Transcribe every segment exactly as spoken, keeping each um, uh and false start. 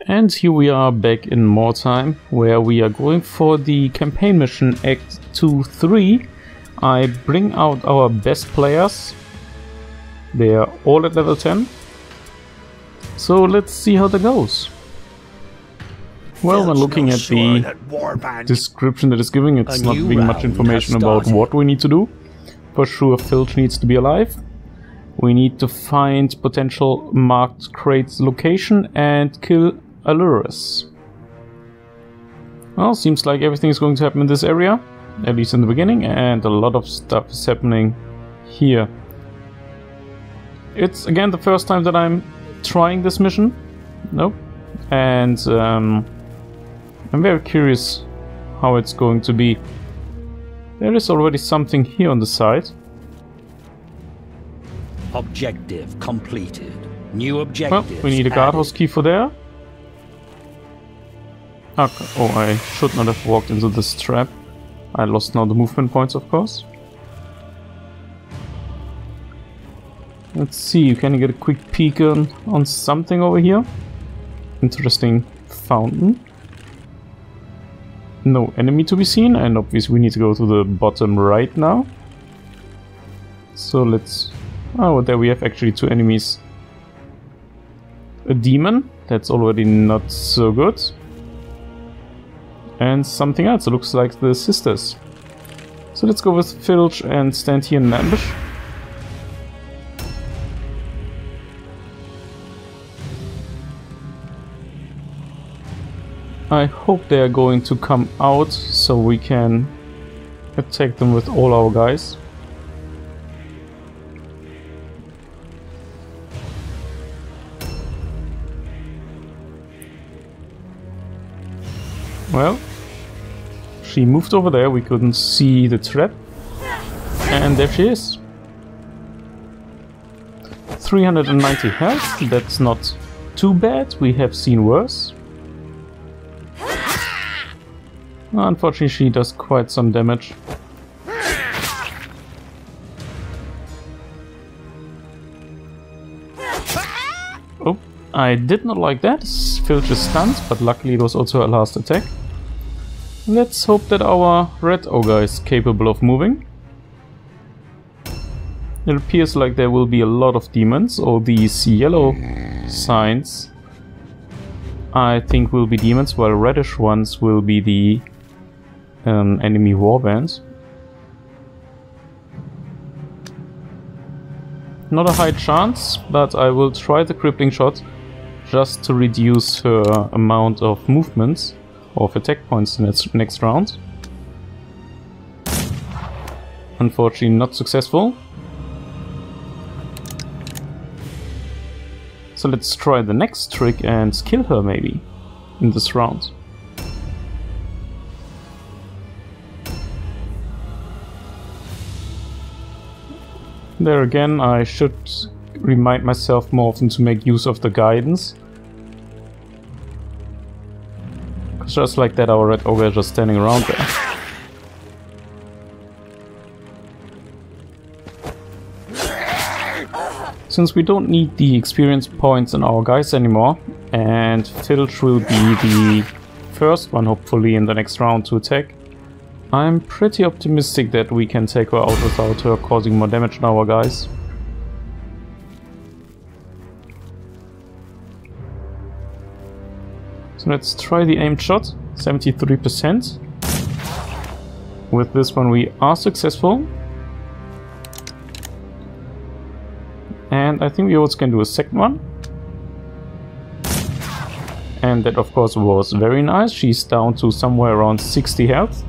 And here we are back in Mordheim, where we are going for the campaign mission Act two three. I bring out our best players. They are all at level ten. So let's see how that goes. Well, when looking at the description that is giving, it's not giving much information about what we need to do. For sure, Filch needs to be alive. We need to find potential marked crates location and kill Allurus. Well, seems like everything is going to happen in this area, at least in the beginning, and a lot of stuff is happening here. It's again the first time that I'm trying this mission. Nope. And um, I'm very curious how it's going to be. There is already something here on the side. Objective completed. New objective. Well, we need a guardhouse key for there. Okay. Oh, I should not have walked into this trap. I lost now the movement points, of course. Let's see, you can get a quick peek on, on something over here. Interesting fountain. No enemy to be seen, and obviously we need to go to the bottom right now. So let's... Oh, there we have actually two enemies. A demon, that's already not so good. And something else, it looks like the sisters. So let's go with Filch and stand here in an ambush. I hope they are going to come out so we can attack them with all our guys. Well, she moved over there, we couldn't see the trap. And there she is. three hundred ninety health, that's not too bad, we have seen worse. Unfortunately, she does quite some damage. Oh, I did not like that. Filch is stunned, but luckily it was also her last attack. Let's hope that our red ogre is capable of moving. It appears like there will be a lot of demons, or these yellow signs I think will be demons, while reddish ones will be the um, enemy warbands. Not a high chance, but I will try the crippling shot just to reduce her amount of movements of attack points in its next round. Unfortunately not successful. So let's try the next trick and kill her maybe in this round. There again, I should remind myself more often to make use of the guidance. Because just like that, our red ogre is just standing around there. Since we don't need the experience points in our guys anymore, and Filch will be the first one hopefully in the next round to attack, I'm pretty optimistic that we can take her out without her causing more damage on our guys. So let's try the aimed shot, seventy-three percent. With this one we are successful. And I think we also can do a second one. And that of course was very nice. She's down to somewhere around sixty health.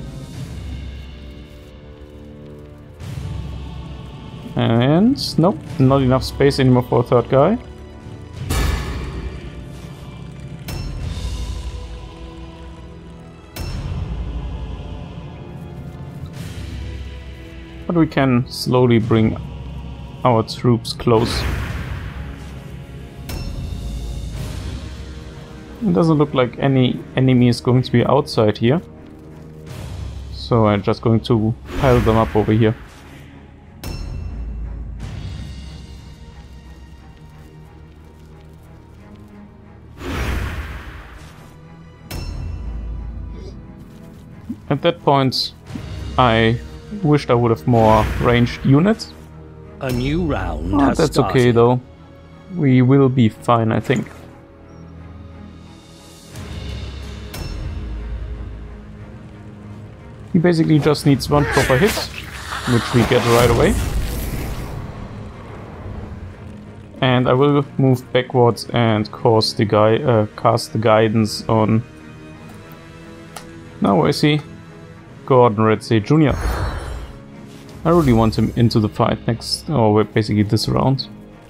And nope, not enough space anymore for a third guy. But we can slowly bring our troops close. It doesn't look like any enemy is going to be outside here. So I'm just going to pile them up over here. At that point, I wished I would have more ranged units. A new round Oh, has that's started. okay though. We will be fine, I think. He basically just needs one proper hit, which we get right away. And I will move backwards and cause the guy, uh, cast the guidance on. Now I see Gordon Redsay Junior I really want him into the fight next, or basically this round.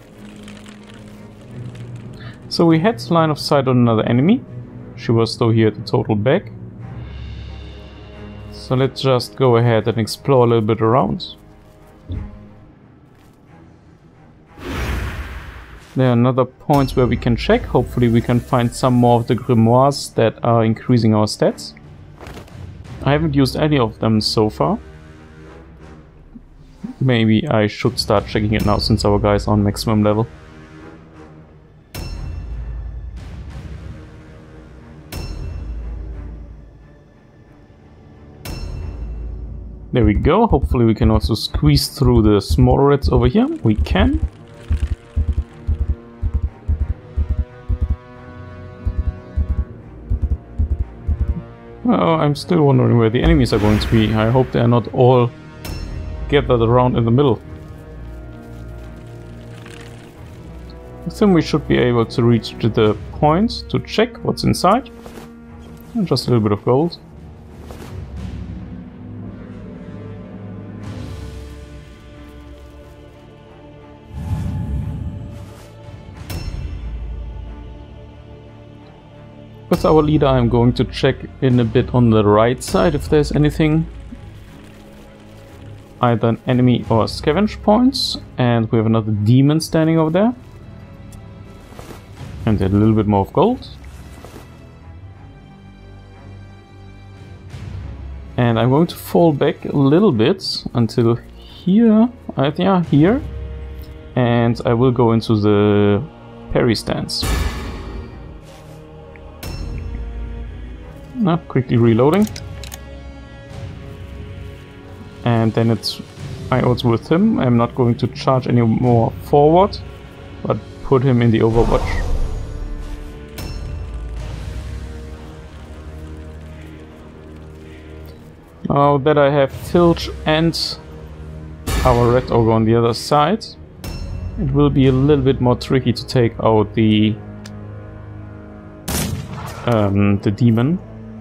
So we had line of sight on another enemy. She was though here at the total back. So let's just go ahead and explore a little bit around. There are another points where we can check. Hopefully we can find some more of the grimoires that are increasing our stats. I haven't used any of them so far. Maybe I should start checking it now since our guy's on maximum level. There we go. Hopefully we can also squeeze through the smaller reds over here. We can. Oh, I'm still wondering where the enemies are going to be. I hope they are not all gathered around in the middle. I think we should be able to reach to the point to check what's inside. And just a little bit of gold. With our leader, I'm going to check in a bit on the right side if there's anything. Either an enemy or scavenge points. And we have another demon standing over there. And a little bit more of gold. And I'm going to fall back a little bit until here. Uh, yeah, here. And I will go into the parry stance. Now, quickly reloading. And then it's I also with him. I'm not going to charge any more forward, but put him in the overwatch. Now that I have Filch and our Red Ogre on the other side, it will be a little bit more tricky to take out the um, the demon.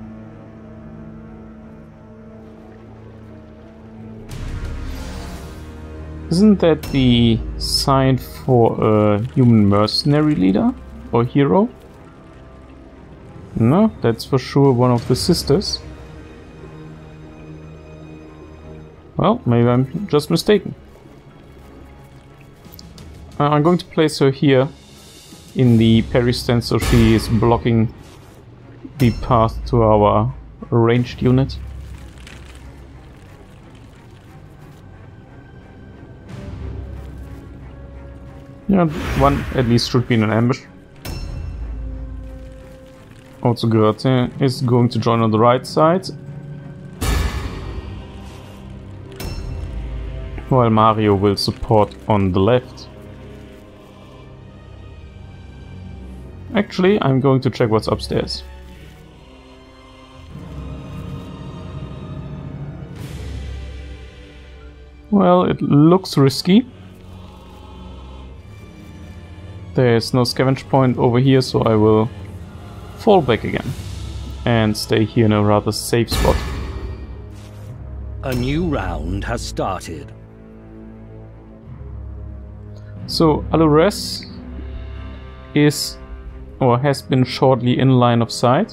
Isn't that the sign for a human mercenary leader or hero? No, that's for sure one of the sisters. Well, maybe I'm just mistaken. Uh, I'm going to place her here in the parry stance so she is blocking the path to our ranged unit. Yeah, one at least should be in an ambush. Also Gratin is going to join on the right side. While Mario will support on the left. Actually, I'm going to check what's upstairs. Well, it looks risky. There's no scavenge point over here, so I will fall back again and stay here in a rather safe spot. A new round has started. So Alures is or has been shortly in line of sight.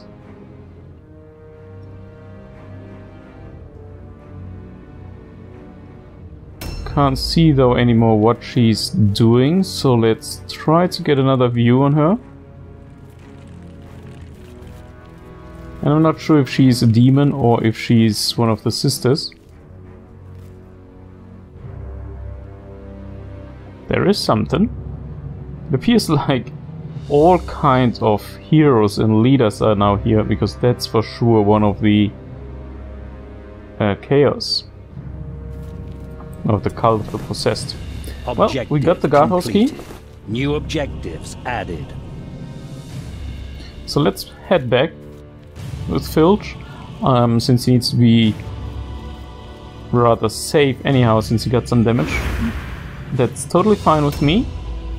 Can't see though anymore what she's doing, so let's try to get another view on her. And I'm not sure if she's a demon or if she's one of the sisters. There is something. It appears like all kinds of heroes and leaders are now here, because that's for sure one of the uh, chaos of the cult of the possessed. Well, we got the guardhouse key. New objectives added. So let's head back with Filch, um, since he needs to be rather safe anyhow, since he got some damage. That's totally fine with me.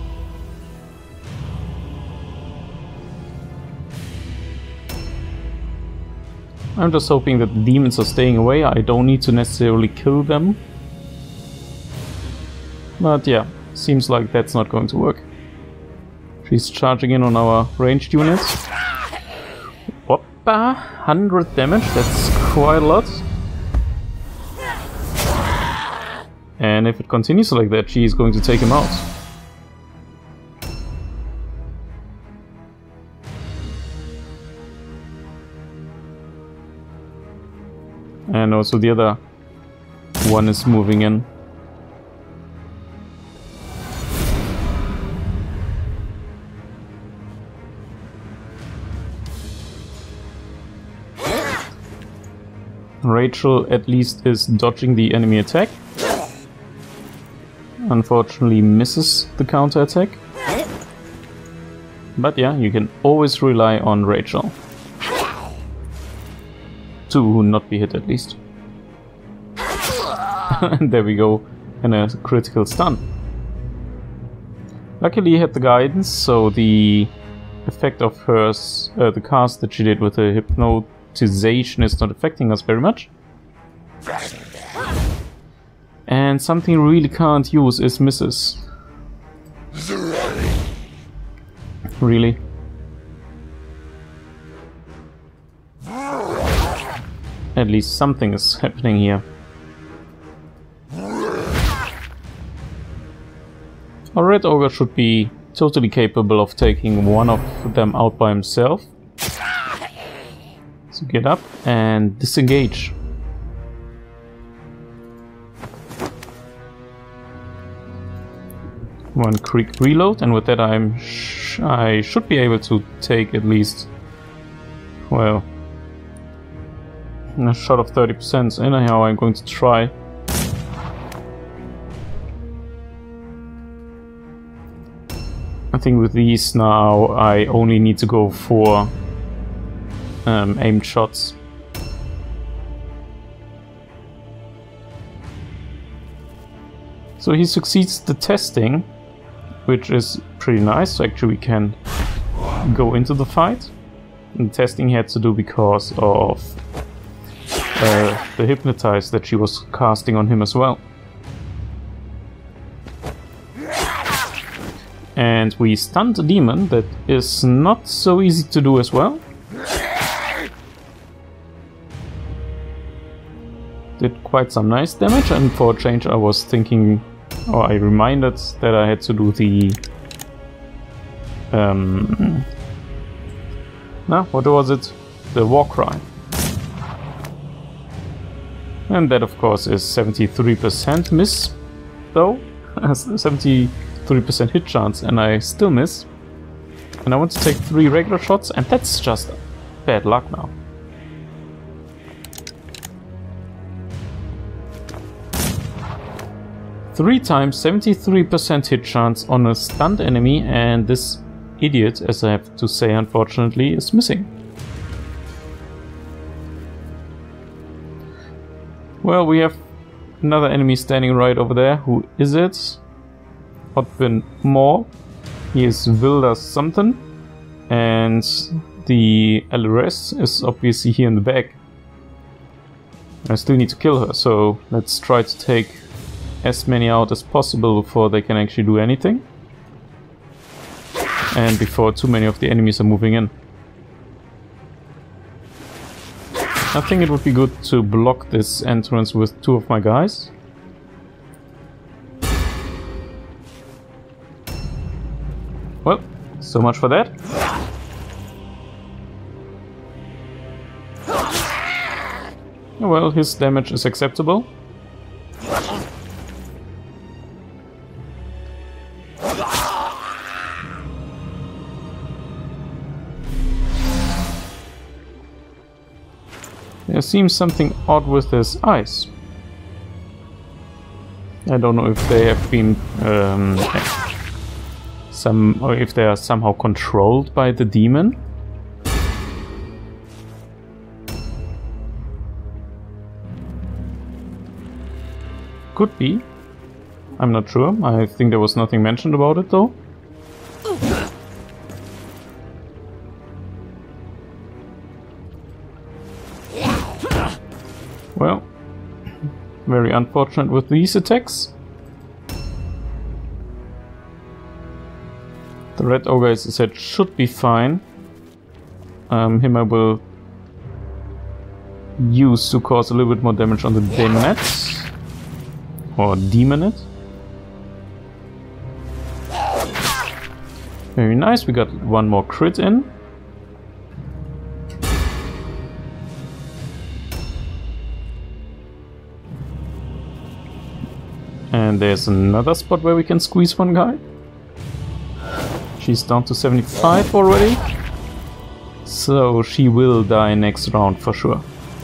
I'm just hoping that the demons are staying away. I don't need to necessarily kill them. But yeah, seems like that's not going to work. She's charging in on our ranged units. Whoppa! one hundred damage, that's quite a lot. And if it continues like that, she is going to take him out. And also the other one is moving in. Rachel at least is dodging the enemy attack. Unfortunately misses the counter attack. But yeah, you can always rely on Rachel to not be hit at least. And there we go, and a critical stun. Luckily he had the guidance, so the effect of hers, uh, the cast that she did with the hypnotization is not affecting us very much. And something we really can't use is misses. Really? At least something is happening here. Our Red Ogre should be totally capable of taking one of them out by himself. So get up and disengage. One quick reload, and with that I'm sh I should be able to take at least, well, a shot of thirty percent. Anyhow, I'm going to try. I think with these now I only need to go for um, aimed shots. So he succeeds the testing, which is pretty nice. So actually we can go into the fight. And the testing he had to do because of uh, the hypnotize that she was casting on him as well. And we stunned a demon. That is not so easy to do as well. Did quite some nice damage, and for a change I was thinking, or I reminded that I had to do the... Um, no, what was it? The war cry. And that of course is seventy-three percent miss, though. seventy-three percent hit chance, and I still miss. And I want to take three regular shots, and that's just bad luck now. Three times seventy-three percent hit chance on a stunned enemy, and this idiot, as I have to say unfortunately, is missing. Well, we have another enemy standing right over there. Who is it? Hotbin Moore. He is Wilder something. And the L R S is obviously here in the back. I still need to kill her, so let's try to take as many out as possible before they can actually do anything. And before too many of the enemies are moving in. I think it would be good to block this entrance with two of my guys. Well, so much for that. Well, his damage is acceptable. There's seems something odd with his eyes. I don't know if they have been um, some, or if they are somehow controlled by the demon. Could be. I'm not sure. I think there was nothing mentioned about it though. Well, very unfortunate with these attacks. The red ogre, as I said, should be fine. Um, him I will use to cause a little bit more damage on the demonette. Or demonette. Very nice, we got one more crit in. And there's another spot where we can squeeze one guy. She's down to seventy-five already. So she will die next round for sure.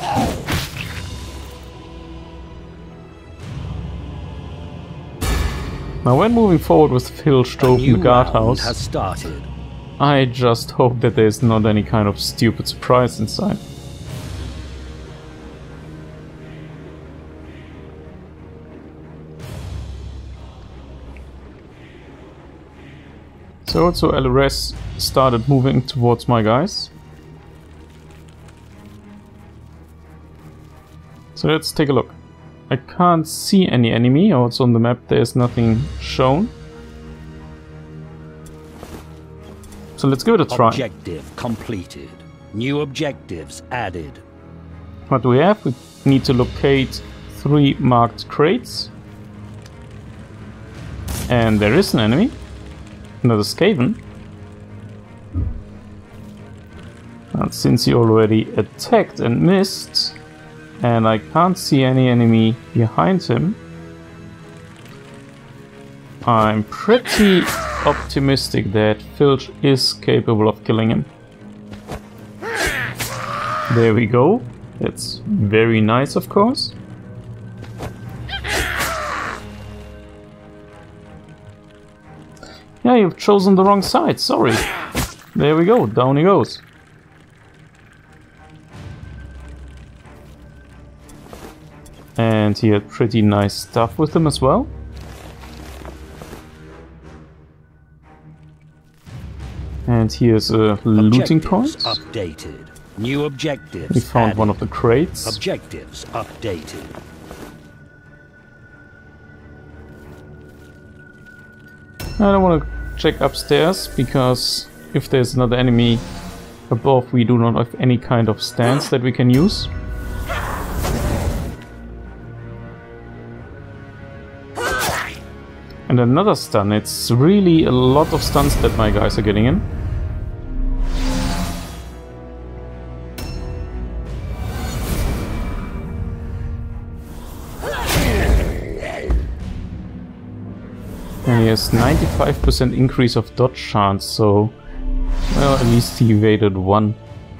Now when moving forward with Filch to open the guardhouse, has started. I just hope that there's not any kind of stupid surprise inside. So also L R S started moving towards my guys. So let's take a look. I can't see any enemy, also on the map there's nothing shown. So let's give it a try. Objective completed. New objectives added. What do we have? We need to locate three marked crates. And there is an enemy. Another Skaven. And since he already attacked and missed, and I can't see any enemy behind him, I'm pretty optimistic that Filch is capable of killing him. There we go. That's very nice, of course. Yeah, you've chosen the wrong side, sorry. There we go, down he goes. And he had pretty nice stuff with him as well. And here's a looting point. Updated. New objectives. We found added. one of the crates. Objectives updated. I don't want to check upstairs, because if there's another enemy above, we do not have any kind of stance that we can use. And another stun. It's really a lot of stuns that my guys are getting in. And he has ninety-five percent increase of dodge chance, so well, at least he evaded one.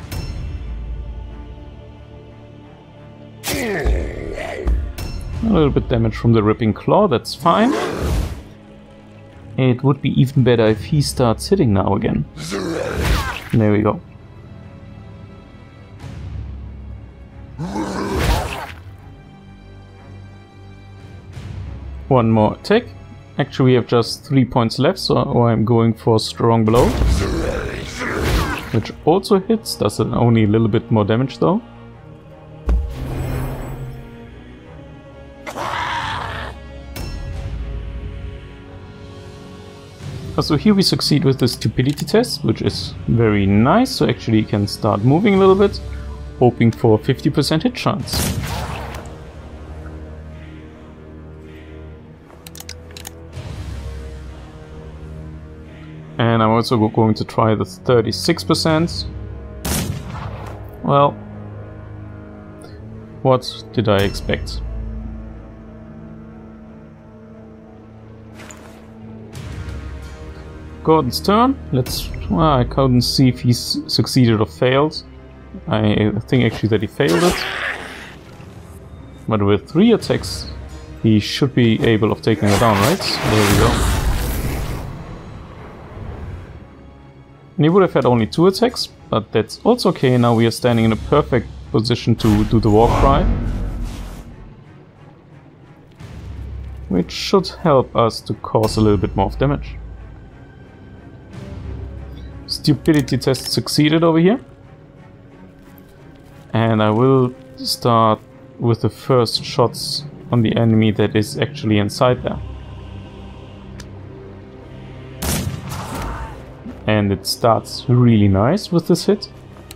A little bit damage from the ripping claw, that's fine. It would be even better if he starts hitting now again. There we go. One more attack. Actually, we have just three points left, so I'm going for strong blow. Which also hits, does only a little bit more damage though. So here we succeed with the stupidity test, which is very nice, so actually you can start moving a little bit, hoping for fifty percent hit chance. And I'm also going to try the thirty-six percent. Well, what did I expect? Gordon's turn. Let's. Well, I couldn't see if he's succeeded or failed. I think actually that he failed it. But with three attacks, he should be able of taking her down, right? There we go. And he would have had only two attacks, but that's also okay. Now we are standing in a perfect position to do the war cry, which should help us to cause a little bit more of damage. Stupidity test succeeded over here. And I will start with the first shots on the enemy that is actually inside there. And it starts really nice with this hit.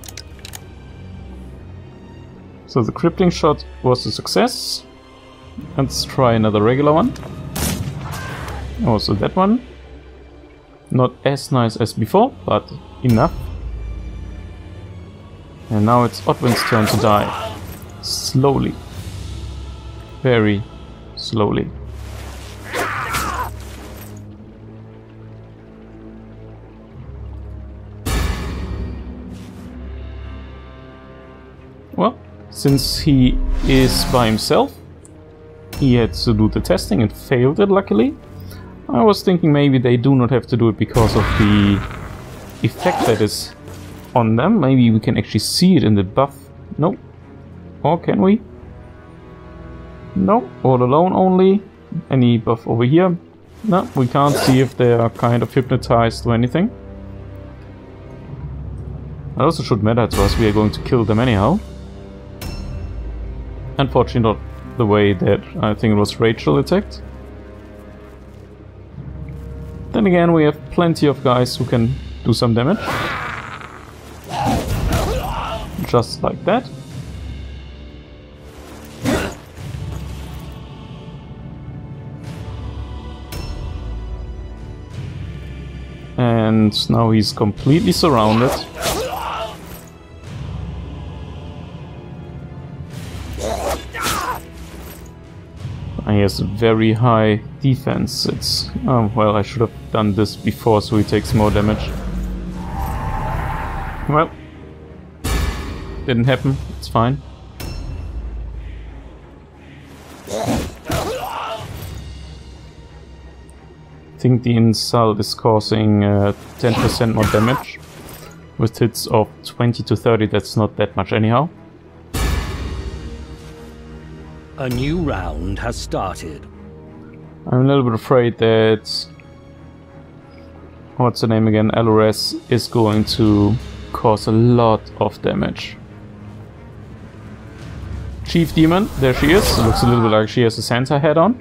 So the crippling shot was a success. Let's try another regular one. Also that one. Not as nice as before, but enough. And now it's Odwin's turn to die. Slowly. Very slowly. Well, since he is by himself, he had to do the testing and failed it, luckily. I was thinking maybe they do not have to do it because of the effect that is on them. Maybe we can actually see it in the buff. No. Or can we? No. All alone only. Any buff over here? No, we can't see if they are kind of hypnotized or anything. That also should matter to us. We are going to kill them anyhow. Unfortunately not the way that I think it was Rachel attacked. Then again, we have plenty of guys who can do some damage. Just like that. And now he's completely surrounded. He has a very high defense. It's oh, well, I should have done this before so he takes more damage. Well, didn't happen. It's fine. I think the insult is causing uh, ten percent more damage with hits of twenty to thirty. That's not that much anyhow. A new round has started. I'm a little bit afraid that... what's her name again? Alores is going to cause a lot of damage. Chief Demon, there she is. It looks a little bit like she has a Santa hat on.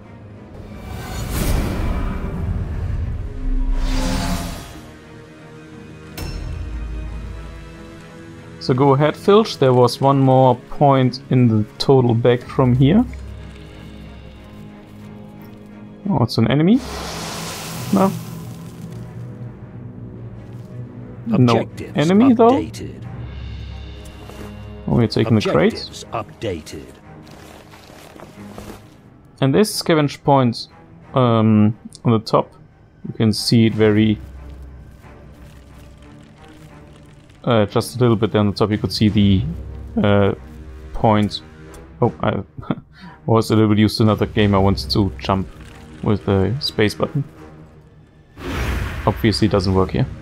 So go ahead, Filch. There was one more point in the total back from here. Oh, it's an enemy? No. Objectives no enemy updated. though? Oh, we're taking the crate. Updated. And this scavenge point um, on the top, you can see it very... Uh, just a little bit down the top, you could see the uh, point. Oh, I was a little bit used to another game. I wanted to jump with the space button. Obviously, it doesn't work here.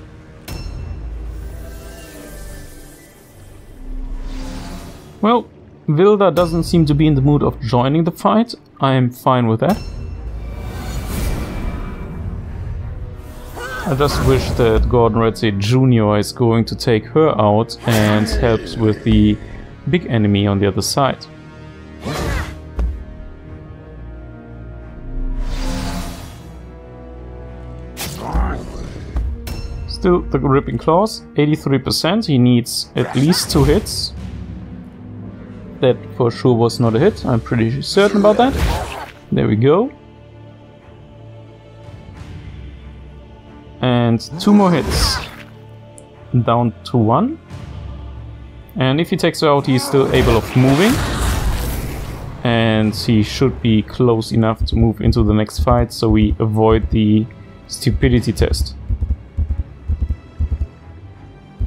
Well, Vilda doesn't seem to be in the mood of joining the fight. I am fine with that. I just wish that Gordon Ramsay Junior is going to take her out and helps with the big enemy on the other side. Still the Ripping Claws, eighty-three percent. He needs at least two hits. That for sure was not a hit, I'm pretty certain about that. There we go. And two more hits. Down to one. And if he takes her out, he's still able of moving. And he should be close enough to move into the next fight, so we avoid the stupidity test.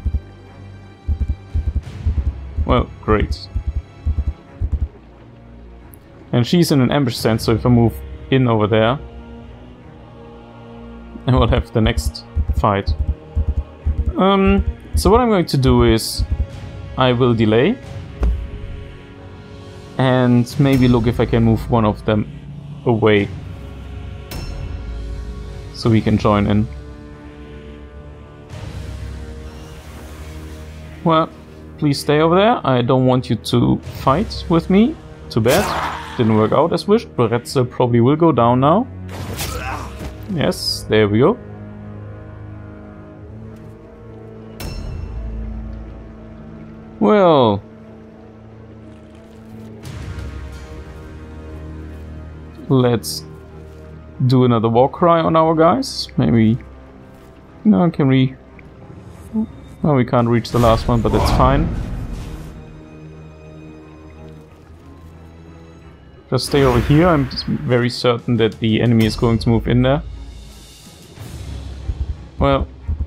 Well, great. And she's in an ambush stand, so if I move in over there, I will have the next fight. Um, so what I'm going to do is I will delay and maybe look if I can move one of them away so we can join in. Well, please stay over there. I don't want you to fight with me. Too bad. Didn't work out as wished. Wyrdstone probably will go down now. Yes, there we go. Well, let's do another war cry on our guys. Maybe. No, can we? No, we can't reach the last one, but that's fine. Just stay over here. I'm just very certain that the enemy is going to move in there. Well.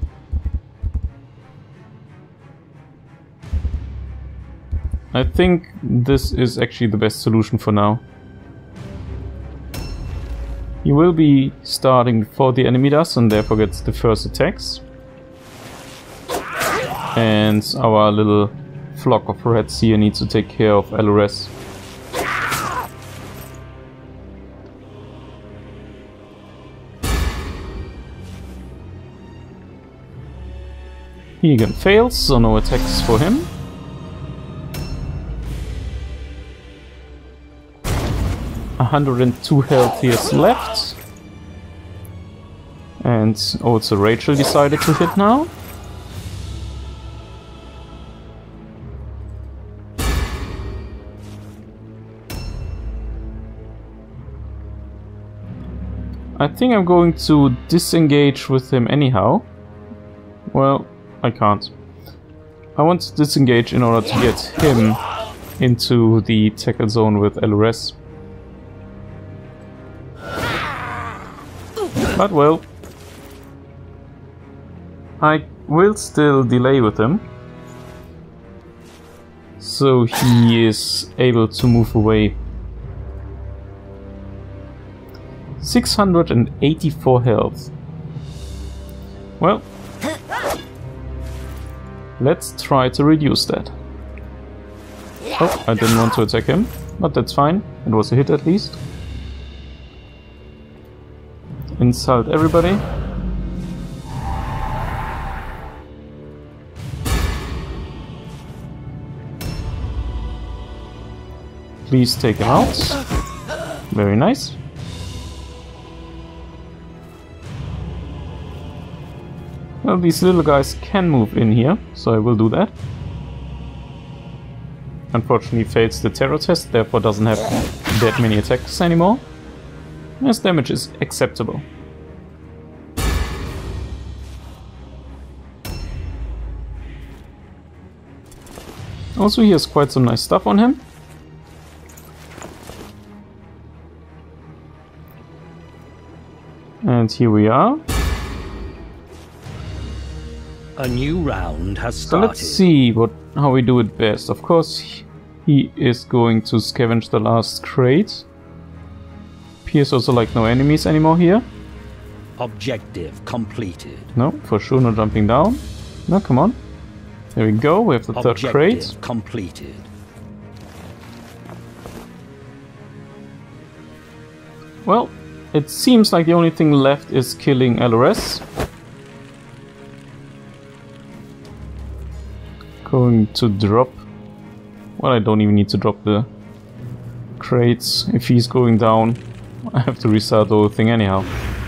I think this is actually the best solution for now. He will be starting before the enemy does and therefore gets the first attacks. And our little flock of rats here needs to take care of L R S. He again fails, so no attacks for him. one hundred two health he has left. And also Rachel decided to hit now. I think I'm going to disengage with him anyhow. Well, I can't. I want to disengage in order to get him into the tackle zone with L R S. But well, I will still delay with him, so he is able to move away. six hundred eighty-four health. Well, let's try to reduce that. Oh, I didn't want to attack him, but that's fine. It was a hit at least. Insult everybody. Please take him out. Very nice. Well, these little guys can move in here, so I will do that. Unfortunately fails the terror test, therefore doesn't have that many attacks anymore. His damage is acceptable. Also, he has quite some nice stuff on him. And here we are. A new round has started. So let's see what how we do it best. Of course, he is going to scavenge the last crate. Appears also like no enemies anymore here. Objective completed. No, for sure no jumping down. No, come on. There we go, we have the third Objective crate. completed. Well, it seems like the only thing left is killing L R S. Going to drop. Well, I don't even need to drop the crates. If he's going down, I have to restart the whole thing anyhow.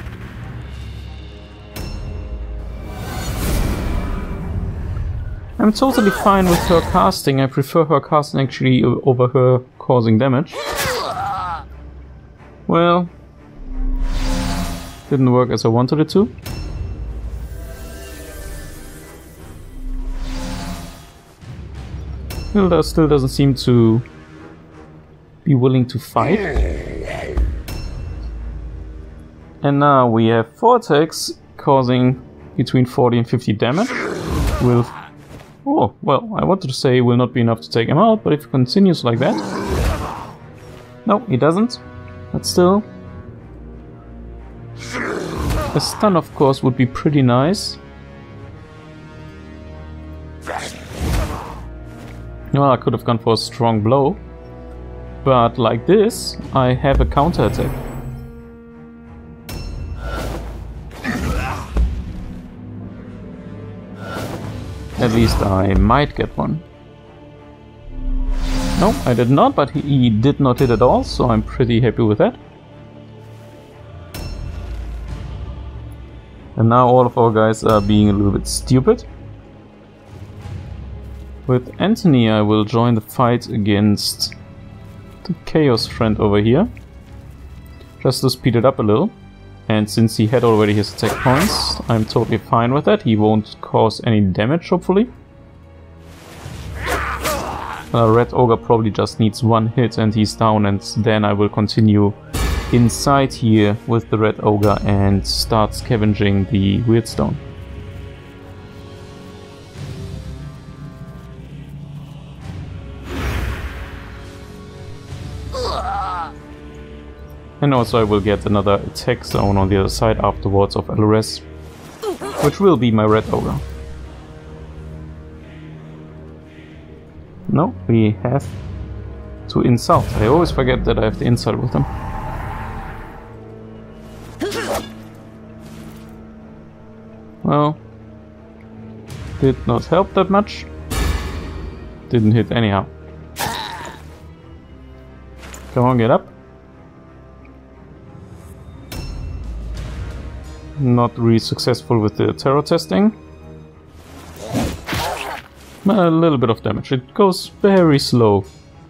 I'm totally fine with her casting. I prefer her casting actually over her causing damage. Well, didn't work as I wanted it to. Hilda still doesn't seem to be willing to fight. And now we have four attacks causing between forty and fifty damage. With oh, well, I wanted to say will not be enough to take him out, but if it continues like that, No, he doesn't. But still. A stun, of course, would be pretty nice. Well, I could have gone for a strong blow. But like this, I have a counterattack. At least I might get one. No, I did not, but he, he did not hit at all, so I'm pretty happy with that. And now all of our guys are being a little bit stupid. With Anthony I will join the fight against the Chaos friend over here. Just to speed it up a little. And since he had already his attack points, I'm totally fine with that. He won't cause any damage, hopefully. Uh, Red Ogre probably just needs one hit and he's down, and then I will continue inside here with the Red Ogre and start scavenging the Wyrdstone. And also I will get another attack zone on the other side afterwards of Alores, which will be my Red Ogre. No, we have to insult. I always forget that I have to insult with them. Well, did not help that much. Didn't hit anyhow. Come on, get up. Not really successful with the terror testing. A little bit of damage. It goes very slow.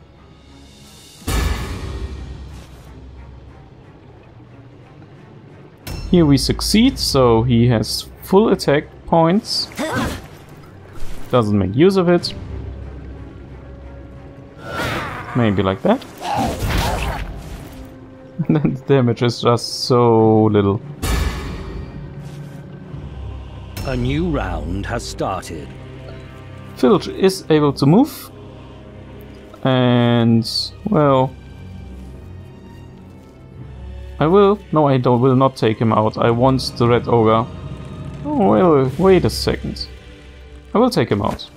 Here we succeed, so he has full attack points. Doesn't make use of it. Maybe like that. And then the damage is just so little. A new round has started. Filch is able to move. And, well... I will... No, I don't, will not take him out. I want the Red Ogre. Oh, well, wait a second. I will take him out.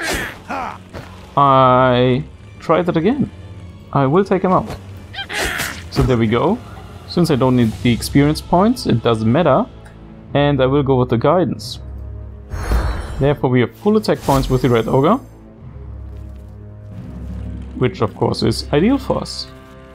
I... try that again. I will take him out. So there we go. Since I don't need the experience points, it doesn't matter. And I will go with the guidance. Therefore we have full attack points with the Red Ogre. Which of course is ideal for us.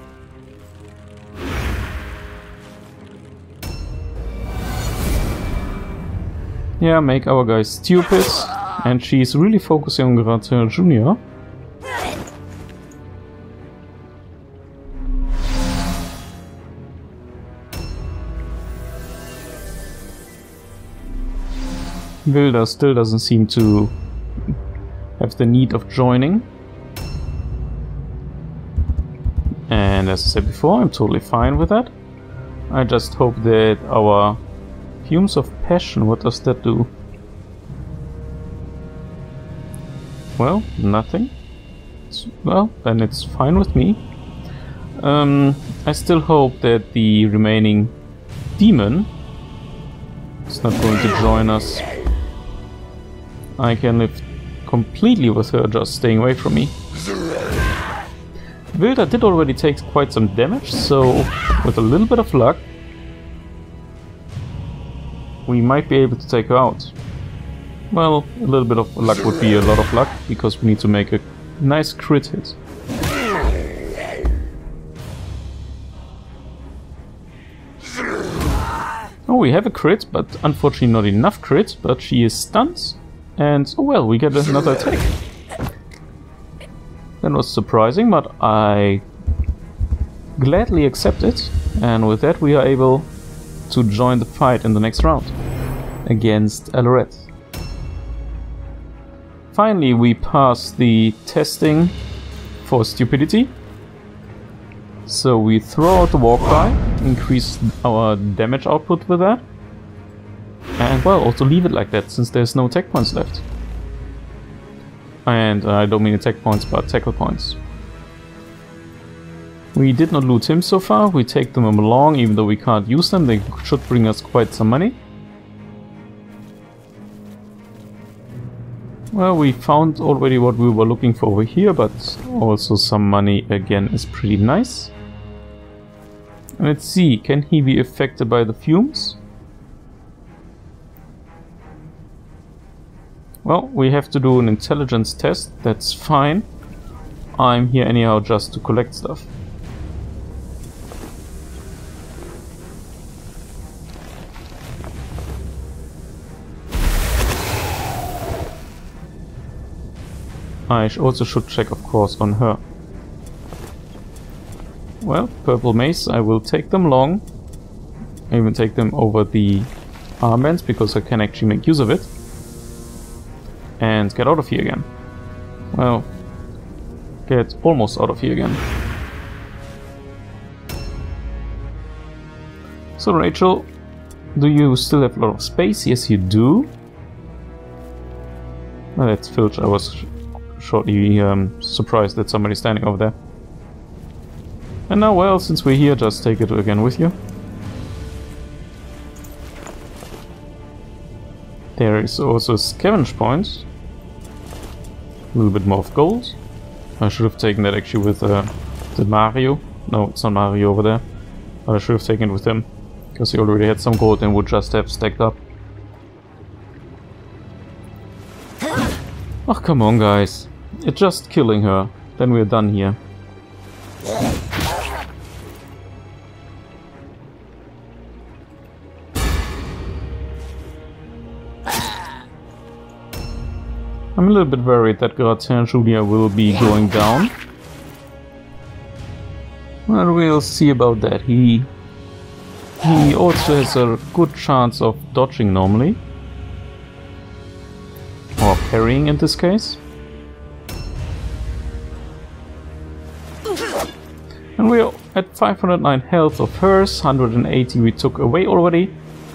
Yeah, make our guy stupid. And she's really focusing on Gratin Junior Wilder still doesn't seem to have the need of joining. And as I said before, I'm totally fine with that. I just hope that our Fumes of Passion, what does that do? Well, nothing. It's, well, then it's fine with me. Um, I still hope that the remaining demon is not going to join us. I can live completely with her just staying away from me. Wilder did already take quite some damage, so with a little bit of luck we might be able to take her out. Well, a little bit of luck would be a lot of luck, because we need to make a nice crit hit. Oh, we have a crit, but unfortunately not enough crit, but she is stunned. And, oh well, we get another attack. That was surprising, but I gladly accept it. And with that we are able to join the fight in the next round against Alores. Finally we pass the testing for stupidity. So we throw out the war cry, increase our damage output with that. And well, also leave it like that, since there's no attack points left. And uh, I don't mean attack points, but tackle points. We did not loot him so far. We take them along, even though we can't use them. They should bring us quite some money. Well, we found already what we were looking for over here, but also some money again is pretty nice. And let's see, can he be affected by the fumes? Well, we have to do an intelligence test, that's fine. I'm here anyhow just to collect stuff. I also should check, of course, on her. Well, purple mace, I will take them long. I even take them over the armbands because I can actually make use of it. And get out of here again. Well, get almost out of here again. So Rachel, do you still have a lot of space? Yes, you do. Well, that's Filch. I was shortly um, surprised that somebody's standing over there. And now, well, since we're here, just take it again with you. There is also a scavenge point. A little bit more of gold. I should have taken that actually with uh, the Mario. No, it's not Mario over there. But I should have taken it with him. Because he already had some gold and would just have stacked up. Oh, come on, guys. It's just killing her. Then we're done here. I'm a little bit worried that Gratin Julia will be going down. Well, we'll see about that. He, he also has a good chance of dodging normally. Or parrying in this case. And we're at five hundred nine health of hers, one hundred eighty we took away already.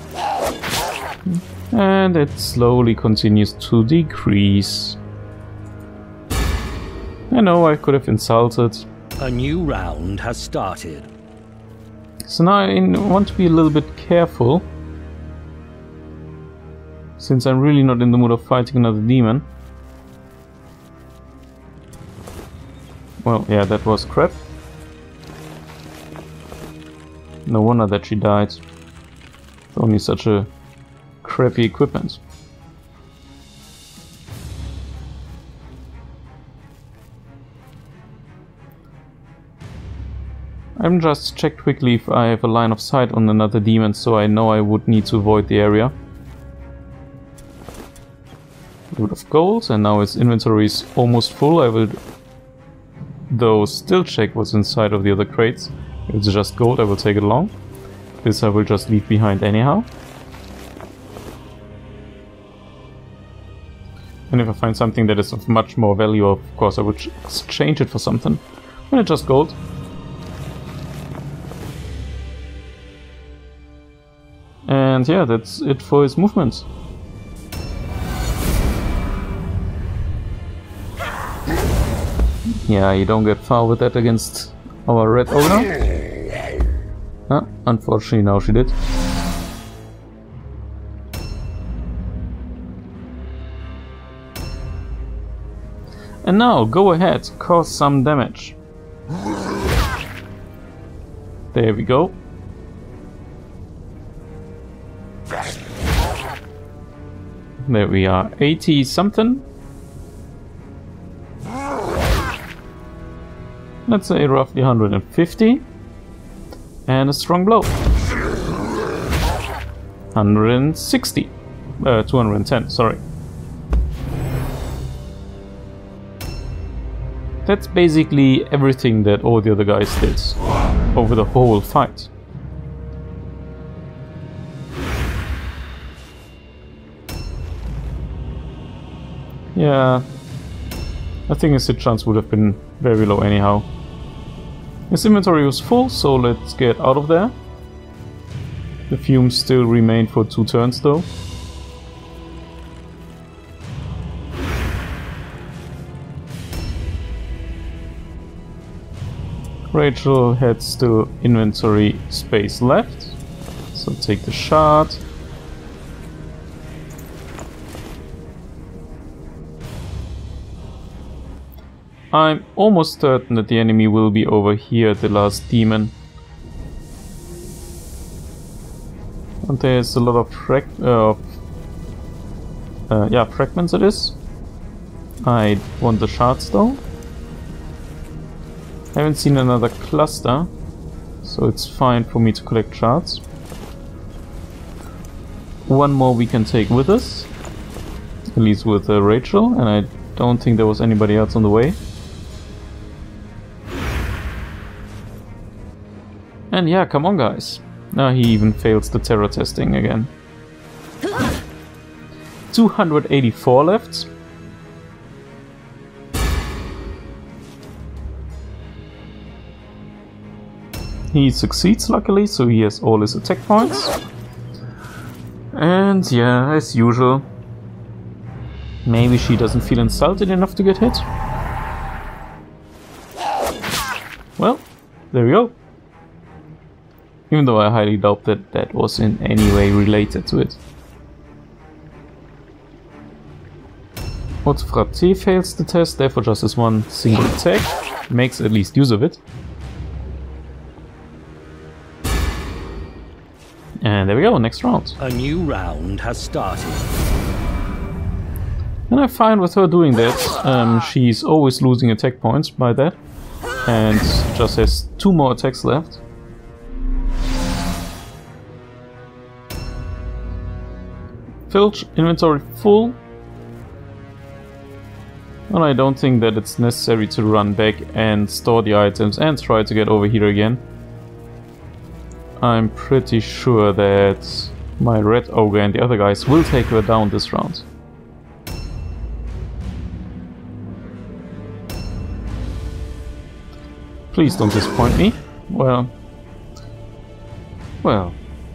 And it slowly continues to decrease. I know I could have insulted. A new round has started. So now I want to be a little bit careful. Since I'm really not in the mood of fighting another demon. Well, yeah, that was crap. No wonder that she died. With only such a crappy equipment. I'm just checked quickly if I have a line of sight on another demon, so I know I would need to avoid the area. Loot of gold, and now its inventory is almost full. I will, though, still check what's inside of the other crates. If it's just gold, I will take it along. This I will just leave behind anyhow. And if I find something that is of much more value, of course I would exchange it for something. When it's just gold. And yeah, that's it for his movements. Yeah, you don't get far with that against our red owner. Huh? Unfortunately, now she did. And now, go ahead, cause some damage. There we go. There we are, eighty something. Let's say roughly one hundred fifty. And a strong blow. one hundred sixty. Uh, two hundred ten, sorry. That's basically everything that all the other guys did over the whole fight. Yeah, I think his hit chance would have been very low anyhow. His inventory was full, so let's get out of there. The fumes still remain for two turns though. Rachel had still inventory space left, so take the shard. I'm almost certain that the enemy will be over here at the last demon. And there's a lot of frag uh, uh, yeah, fragments it is. I want the shards though. Haven't seen another cluster, so it's fine for me to collect shards. One more we can take with us, at least with uh, Rachel, and I don't think there was anybody else on the way. And yeah, come on guys. Now he even fails the terror testing again. two hundred eighty-four left. He succeeds luckily, so he has all his attack points. And yeah, as usual, maybe she doesn't feel insulted enough to get hit. Well, there we go. Even though I highly doubt that that was in any way related to it. Frate fails the test, therefore just has one single attack. Makes at least use of it. And there we go, next round. A new round has started. And I'm fine with her doing that. Um, she's always losing attack points by that. And just has two more attacks left. Filch, inventory full. And I don't think that it's necessary to run back and store the items and try to get over here again. I'm pretty sure that my red ogre and the other guys will take her down this round. Please don't disappoint me. Well... Well...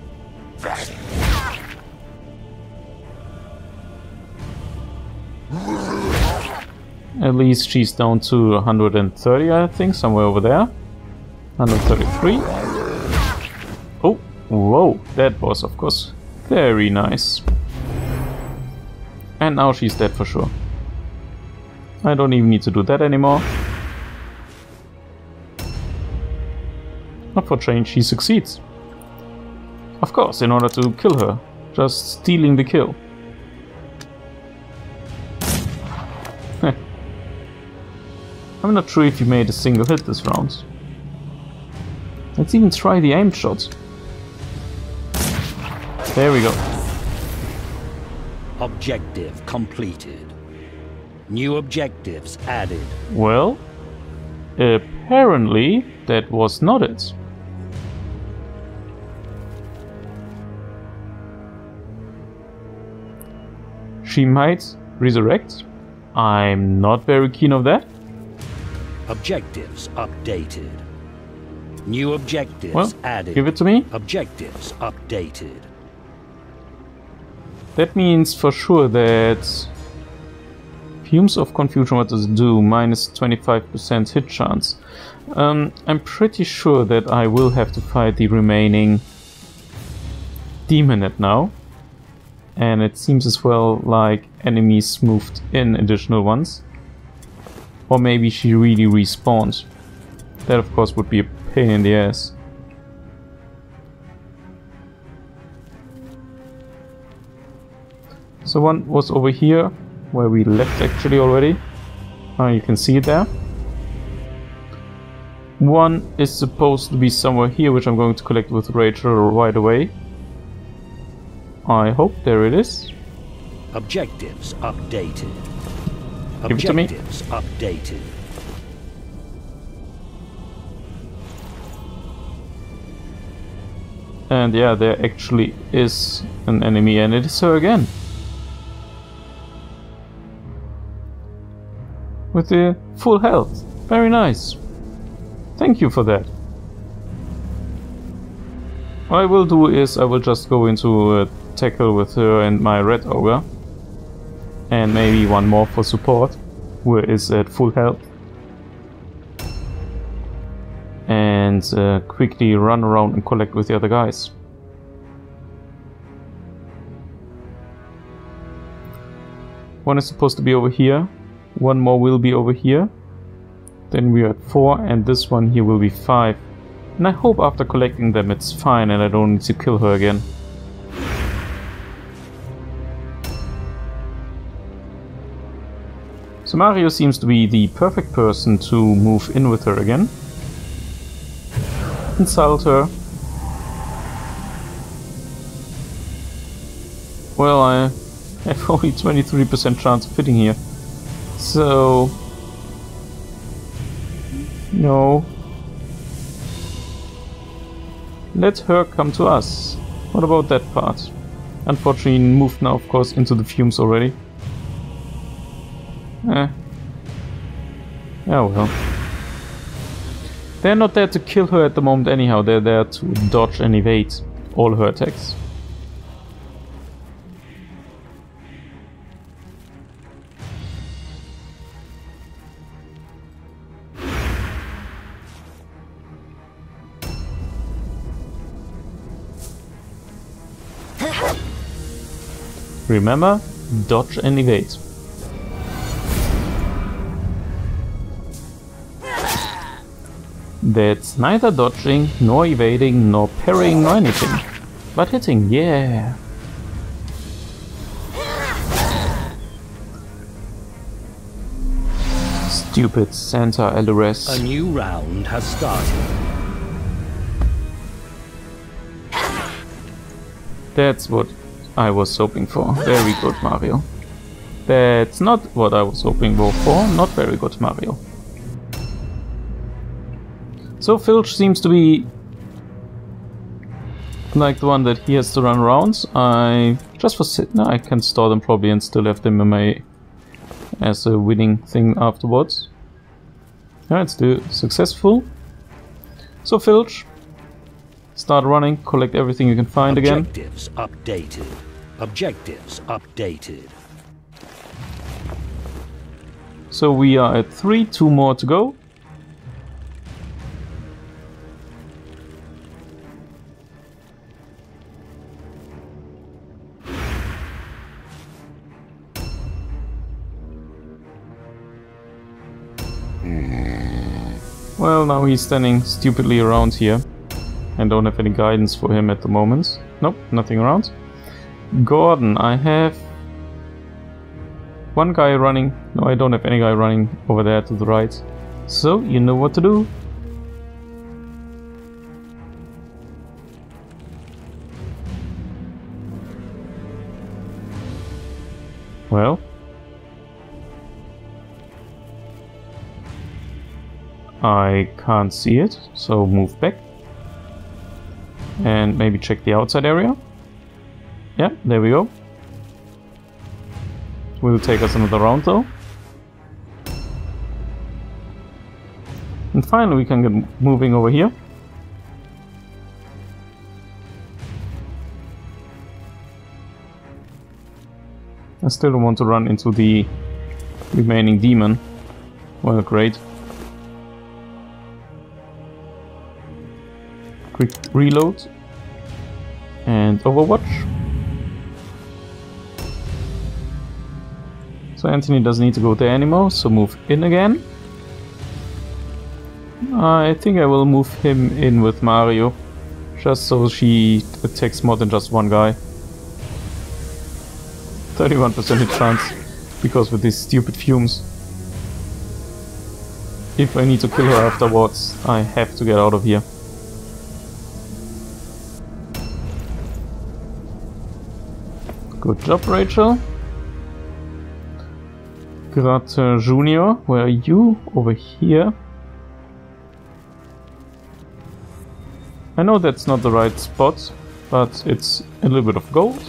At least she's down to one hundred thirty, I think, somewhere over there. one hundred thirty-three. Oh, whoa, that was of course very nice. And now she's dead for sure. I don't even need to do that anymore. Not for change, she succeeds. Of course, in order to kill her. Just stealing the kill. I'm not sure if you made a single hit this round. Let's even try the aim shot. There we go. Objective completed. New objectives added. Well, apparently that was not it. She might resurrect. I'm not very keen of that. Objectives updated. New objectives well, added. Give it to me. Objectives updated. That means for sure that Fumes of Confusion, what does it do? Minus twenty-five percent hit chance. Um, I'm pretty sure that I will have to fight the remaining Demonette now. And it seems as well like enemies moved in additional ones. Or maybe she really respawned. That of course would be a pain in the ass. So one was over here, where we left actually already. Oh, you can see it there. One is supposed to be somewhere here, which I'm going to collect with Rachel right away. I hope there it is. Objectives updated. Give it to me. Objectives updated. And yeah, there actually is an enemy, and it is her again. With the full health. Very nice. Thank you for that. What I will do is I will just go into a tackle with her and my red ogre. And maybe one more for support, who is at full health. and uh, quickly run around and collect with the other guys. One is supposed to be over here, one more will be over here, then we're at four, and this one here will be five. And I hope after collecting them it's fine and I don't need to kill her again. So Mario seems to be the perfect person to move in with her again. Insult her. Well, I have only twenty-three percent chance of hitting here. So... no. Let her come to us. What about that part? Unfortunately, moved now, of course, into the fumes already. Eh. Oh well. They're not there to kill her at the moment anyhow, they're there to dodge and evade all her attacks. Remember, dodge and evade. That's neither dodging, nor evading, nor parrying, nor anything. But hitting, yeah! Stupid Santa Elores. A new round has started. That's what I was hoping for. Very good, Mario. That's not what I was hoping for. Not very good, Mario. So Filch seems to be like the one that he has to run around. I just for sit no, I can store them probably and still have them in my as a winning thing afterwards. Yeah, it's do successful. So Filch, start running, collect everything you can find again. Objectives updated. Objectives updated. So we are at three, two more to go. Well, now he's standing stupidly around here. And don't have any guidance for him at the moment. Nope, nothing around. Gordon, I have one guy running. No, I don't have any guy running over there to the right. So, you know what to do. Well. I can't see it, so move back. And maybe check the outside area. Yeah, there we go. Will take us another round though. And finally we can get moving over here. I still don't want to run into the remaining demon. Well, great. Quick reload and Overwatch. So Anthony doesn't need to go there anymore, so move in again. I think I will move him in with Mario, just so she attacks more than just one guy. thirty-one percent hit chance, because with these stupid fumes. If I need to kill her afterwards, I have to get out of here. Good job, Rachel. Gratte Junior, where are you? Over here. I know that's not the right spot, but it's a little bit of gold.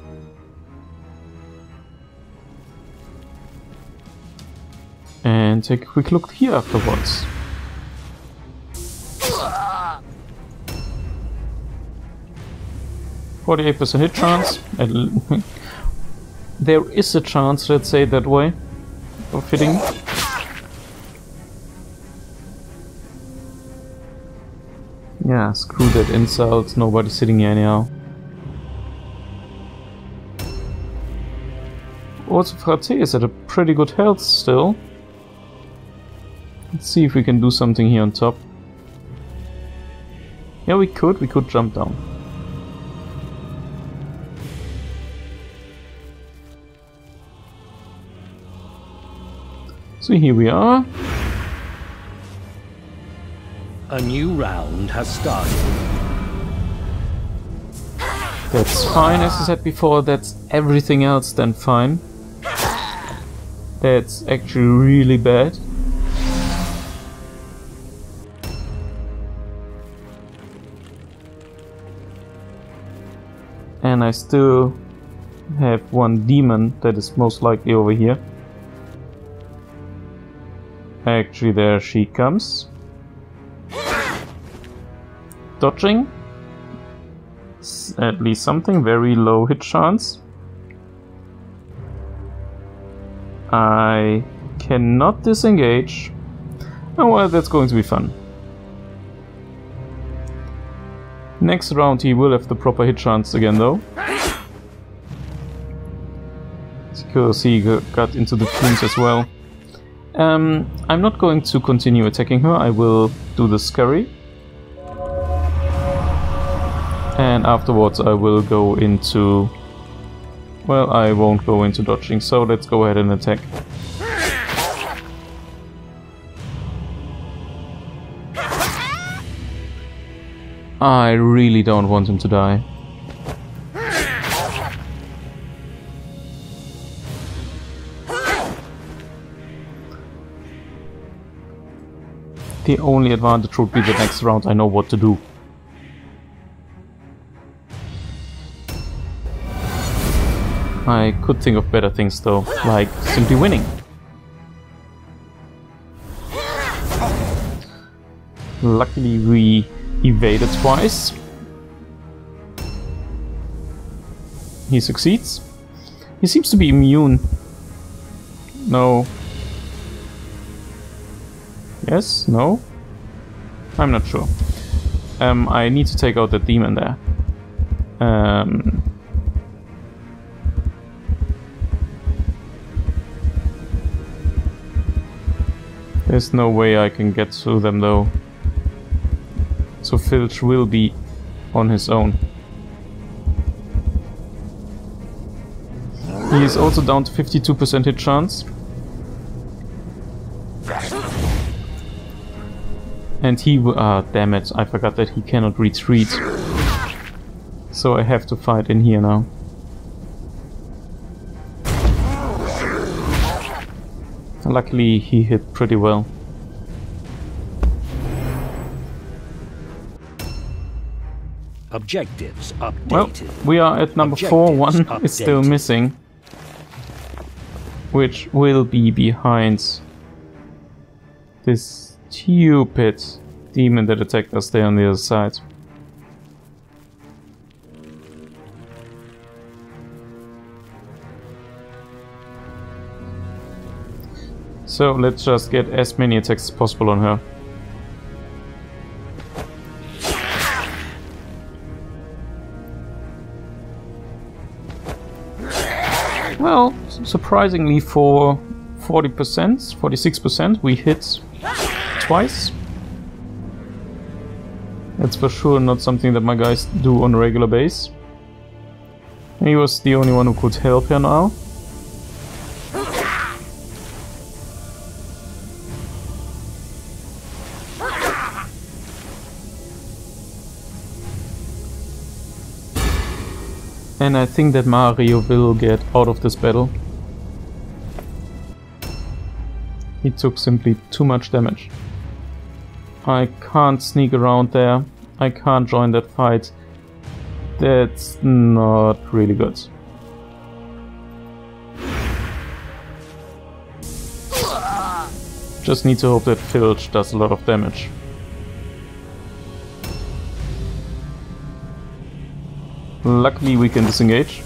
And take a quick look here afterwards. forty-eight percent hit chance. There is a chance, let's say it that way, of hitting. Yeah, screw that insult, nobody's sitting here anyhow. Also, Frate is at a pretty good health still. Let's see if we can do something here on top. Yeah, we could, we could jump down. So here we are. A new round has started. That's fine, as I said before, that's everything else then fine. That's actually really bad. And I still have one demon that is most likely over here. Actually, there she comes. Dodging. S- at least something. Very low hit chance. I cannot disengage. Oh well, that's going to be fun. Next round he will have the proper hit chance again though. Because he got into the fumes as well. Um, I'm not going to continue attacking her, I will do the scurry. And afterwards I will go into... Well, I won't go into dodging, so let's go ahead and attack. I really don't want him to die. The only advantage would be the next round I know what to do. I could think of better things though, like simply winning. Luckily we evaded twice. He succeeds. He seems to be immune. No. Yes? No? I'm not sure. Um, I need to take out that demon there. Um... There's no way I can get through them though. So Filch will be on his own. He is also down to fifty-two percent hit chance. And he will... Ah, damn it, I forgot that he cannot retreat. So I have to fight in here now. Luckily he hit pretty well. Objectives updated. Well, we are at number Objectives four, one updated. is still missing. Which will be behind this stupid demon that attacked us there on the other side. So let's just get as many attacks as possible on her. Well, surprisingly for forty percent, forty-six percent, we hit twice. That's for sure not something that my guys do on a regular base. He was the only one who could help her now. And I think that Mario will get out of this battle. He took simply too much damage. I can't sneak around there. I can't join that fight. That's not really good. Just need to hope that Filch does a lot of damage. Luckily we can disengage.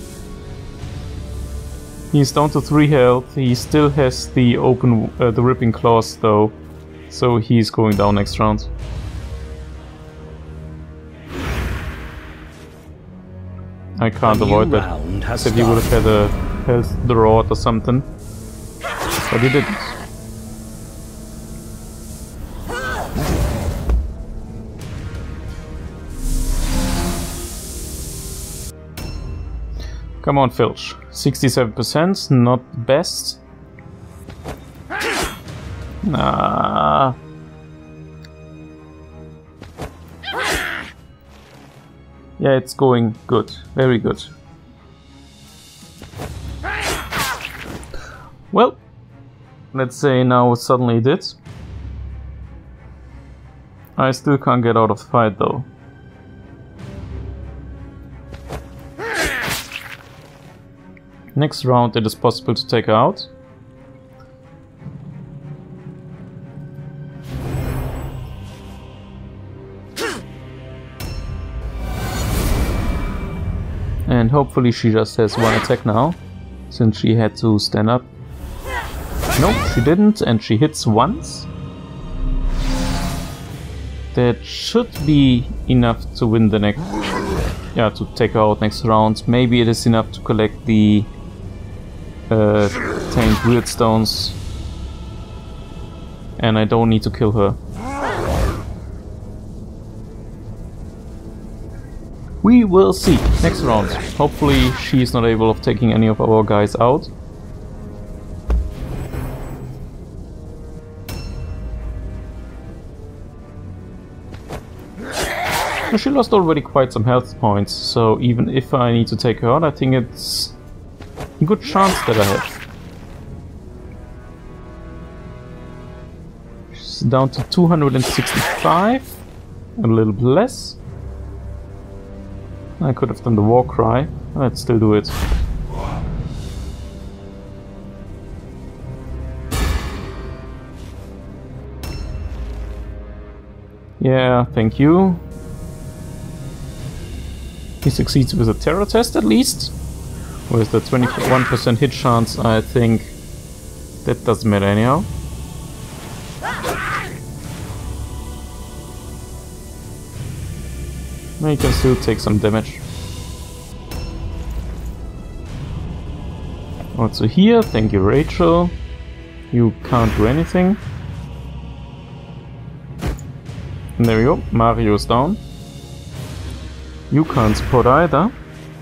He's down to three health. He still has the open, uh, the ripping claws though, so he's going down next round. I can't A new avoid that. round has Said he would have started. had a health the rod or something. But he didn't. Come on, Filch. sixty-seven percent, not the best. Nah. Yeah, it's going good. Very good. Well, let's say now it suddenly did. I still can't get out of the fight though. Next round it is possible to take her out. And hopefully she just has one attack now, since she had to stand up. Nope, she didn't, and she hits once. That should be enough to win the next... Yeah, to take her out next round. Maybe it is enough to collect the uh, tamed Wyrdstones. And I don't need to kill her. We will see. Next round. Hopefully she's not able of taking any of our guys out. She lost already quite some health points, so even if I need to take her out, I think it's a good chance that I have. She's down to two hundred sixty-five, a little bit less. I could have done the war cry. Let's still do it. Yeah, thank you. He succeeds with a terror test at least. With the twenty-one percent hit chance, I think that doesn't matter anyhow. He can still take some damage. Also here, thank you Rachel. You can't do anything. And there we go, Mario's down. You can't support either.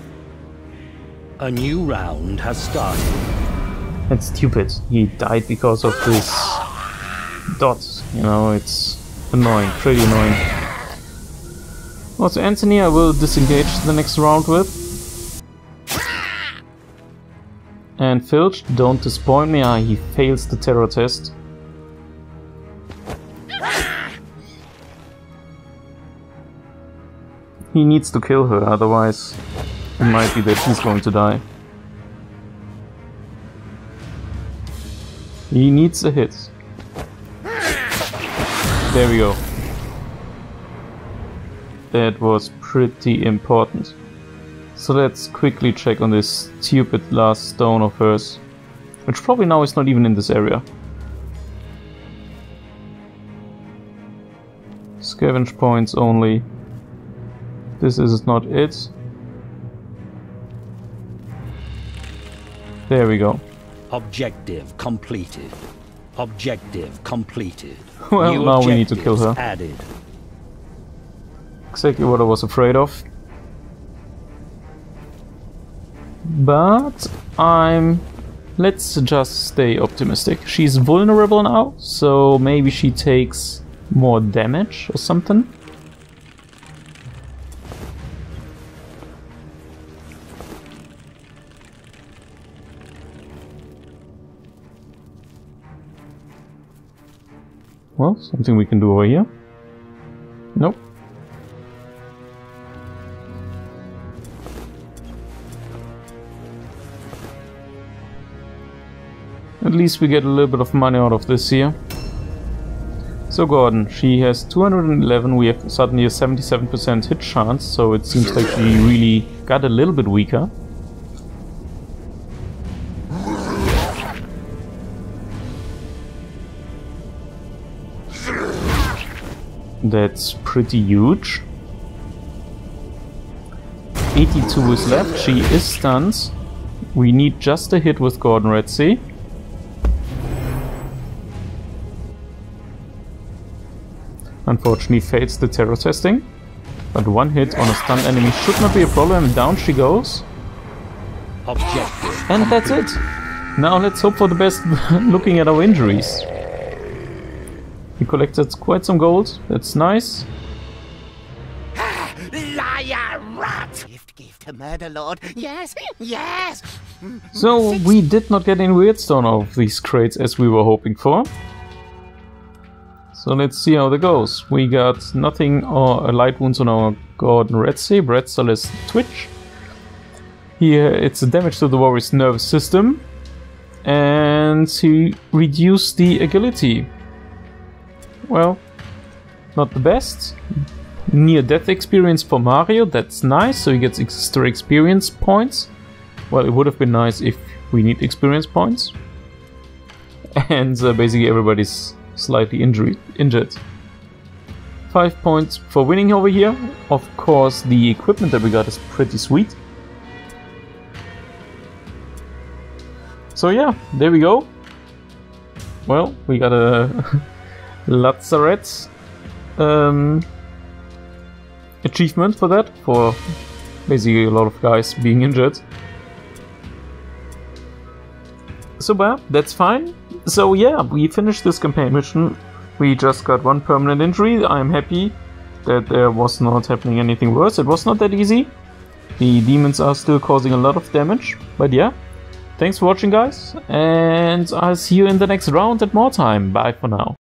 A new round has started. That's stupid. He died because of this dot. You know, it's annoying, pretty annoying. Also, Anthony I will disengage the next round with. And Filch, don't disappoint me. Ah, he fails the terror test. He needs to kill her, otherwise it might be that he's going to die. He needs a hit. There we go. That was pretty important. So let's quickly check on this stupid last stone of hers, which probably now is not even in this area. Scavenge points only. This is not it. There we go. Objective completed. Objective completed. Well, New now we need to kill her. Added. Exactly what I was afraid of. But I'm... Let's just stay optimistic. She's vulnerable now, so maybe she takes more damage or something. Well, something we can do over here. Nope. At least we get a little bit of money out of this here. So Gordon, she has two hundred eleven, we have suddenly a seventy-seven percent hit chance, so it seems like she really got a little bit weaker. That's pretty huge. eighty-two is left. She is stunned. We need just a hit with Gordon Redsea. Unfortunately fails the terror testing. But one hit on a stunned enemy should not be a problem. Down she goes. Objective. And that's it. Now let's hope for the best looking at our injuries. We collected quite some gold. That's nice. Liar, rat! Gift, gift to Murderlord. Yes, yes! So we did not get any Wyrdstone out of these crates as we were hoping for. So let's see how that goes. We got nothing or light wounds on our Gordon Redsea. Breadstall is Twitch. Here it's a damage to the warrior's nervous system. And he reduced the agility. Well, not the best. Near death experience for Mario, that's nice. So he gets extra experience points. Well, it would have been nice if we need experience points. And uh, basically everybody's slightly injured. injured. Five points for winning over here. Of course, the equipment that we got is pretty sweet. So yeah, there we go. Well, we got a Lazarette um, achievement for that, for basically a lot of guys being injured. So well, that's fine. So yeah, we finished this campaign mission. We just got one permanent injury. I'm happy that there was not happening anything worse. It was not that easy. The demons are still causing a lot of damage. But yeah, thanks for watching guys. And I'll see you in the next round at Mordheim. Bye for now.